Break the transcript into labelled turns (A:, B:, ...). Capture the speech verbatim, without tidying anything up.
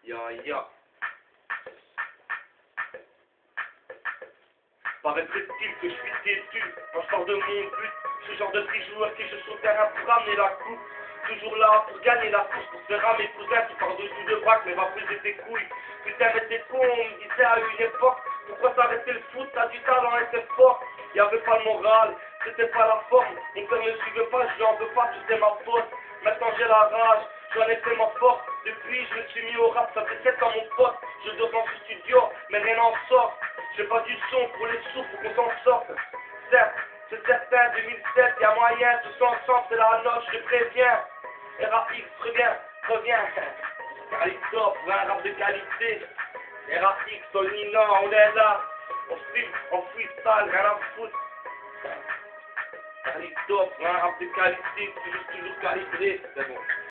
A: Ya, ya. Paraîtrait-il que je suis têtu quand je sors de mon but. Ce genre de petit joueur qui joue sur le terrain pour ramener la coupe. Toujours là pour gagner la course, pour faire à mes cousins qui par-dessus de braque, mais va peser tes couilles. Putain, mais t'es con, on me disait à une époque. Pourquoi t'arrêter le foot? T'as du talent et c'est fort. Y'avait pas le moral, c'était pas la forme. Mon père ne suivait pas, je lui en veux pas, c'était ma faute. Maintenant j'ai la rage, j'en ai fait ma force. Depuis, je me suis mis au rap, ça fait sept ans mon pote. Je dors dans ce studio, mais rien n'en sort. J'ai pas du son pour les sous, pour qu'on s'en sorte. Certes, c'est certain, deux mille sept, y'a moyen, tous ensemble, c'est la note, je te préviens. R A X, reviens, reviens. Calito, pour un rap de qualité. R A X, Tony, non, on est là. On filme, on freestyle, rien à foutre. Calito, pour un rap de qualité, toujours, toujours calibré, c'est bon.